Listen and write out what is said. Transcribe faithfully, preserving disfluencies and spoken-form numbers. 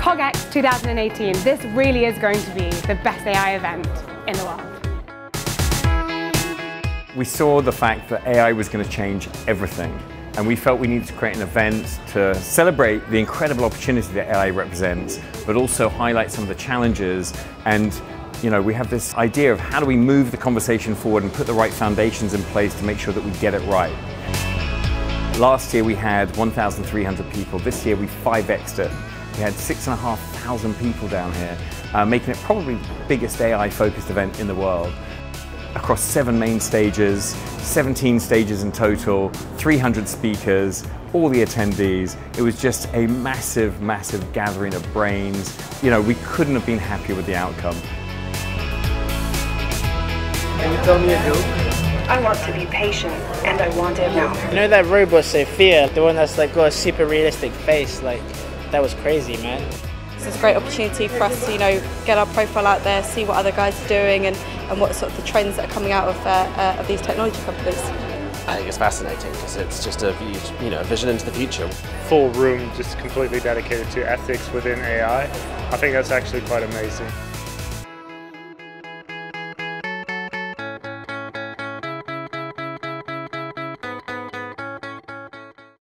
CogX two thousand eighteen, this really is going to be the best A I event in the world. We saw the fact that A I was going to change everything, and we felt we needed to create an event to celebrate the incredible opportunity that A I represents, but also highlight some of the challenges. And you know, we have this idea of how do we move the conversation forward and put the right foundations in place to make sure that we get it right. Last year we had one thousand three hundred people. This year we five X'd it. We had six and a half thousand people down here, uh, making it probably the biggest A I-focused event in the world. Across seven main stages, seventeen stages in total, three hundred speakers, all the attendees. It was just a massive, massive gathering of brains. You know, we couldn't have been happier with the outcome. Can you tell me a joke? I want to be patient, and I want it now. You know that robot, Sophia, the one that's like got a super realistic face, like, that was crazy, man. This is a great opportunity for us to, you know, get our profile out there, see what other guys are doing, and, and what sort of the trends that are coming out of, uh, uh, of these technology companies. I think it's fascinating because it's just a you know vision into the future. Full room just completely dedicated to ethics within A I. I think that's actually quite amazing.